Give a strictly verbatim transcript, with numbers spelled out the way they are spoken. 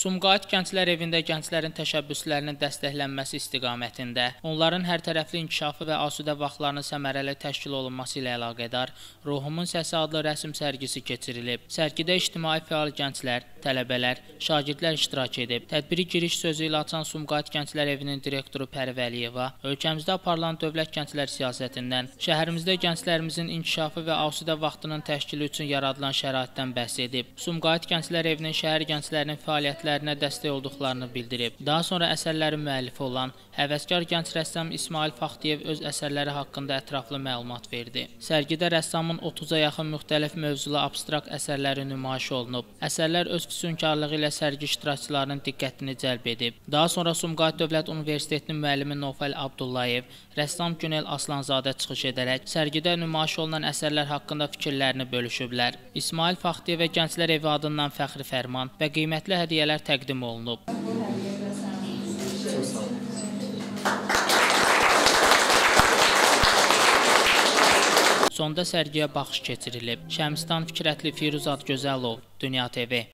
Sumqayıt Gənclər Evində gənclərin təşəbbüslərinin dəstəklənməsi istiqamətində, onların hərtərəfli inkişafı və asudə vaxtlarının səmərəli təşkil olunması ilə əlaqədar Ruhumun Səsi adlı rəsm sərgisi keçirilib. Sərgidə ictimai fəal gənclər, tələbələr, şagirdlər iştirak edib. Tədbiri giriş sözü ilə açan Sumqayıt Gənclər Evinin direktoru Pərvə Əliyeva, ölkəmizdə aparılan dövlət gənclər siyasətindən, şəhərimizdə gənclərimizin inkişafı və asudə vaxtının təşkili üçün yaradılan şəraitdən bəhs edib. Sumqayıt Gənclər Evinin şəhər gənclərinin fəaliyyətlərinə dəstək olduqlarını bildirib. Daha sonra əsərlərin müəllifi olan həvəskar gənc rəssam İsmail Faxtiyev öz əsərləri haqqında ətraflı məlumat verdi. Sərgidə rəssamın otuza yaxın müxtəlif mövzulu abstrakt əsərləri nümayiş olunub. Əsərlər öz füsunkarlığı ilə sərgi iştirakçılarının diqqətini cəlb edib. Daha sonra Sumqayıt Dövlət Universitetinin müəllimi Nofəl Abdullayev, rəssam Günel Aslanzadə çıxış edərək sərgidə nümayiş olunan əsərlər haqqında fikirlərini bölüşüblər. İsmail Faxtiyevə Gənclər Evi adından fəxri fərman və qiymətli hədiyyələr təqdim olunub. Sonda sərgiyə baxış keçirilib. Şəmstan Fikrətli, Firuzad Gözəlov, Dünya T V.